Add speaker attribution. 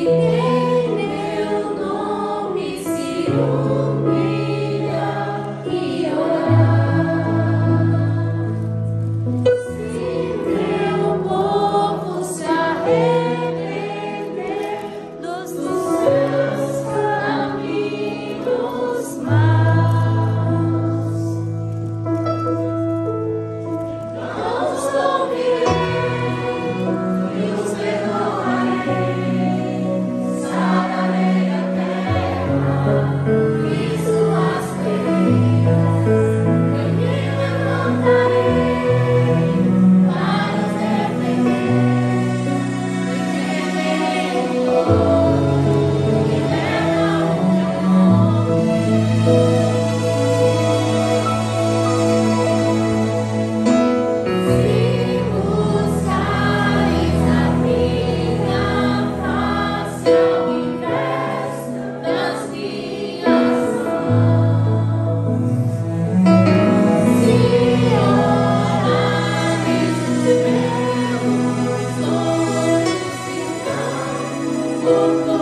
Speaker 1: em meu nome se humilhar e orar, se meu povo se arrepender dos seus caminhos maus, então os ouvirei e os perdoarei, sararei a terra e suas feridas, eu me levantarei para os defender, defenderei o povo que leva o meu nome. Se buscares a minha face ao invés das minhas mãos, se orares os meus olhos, então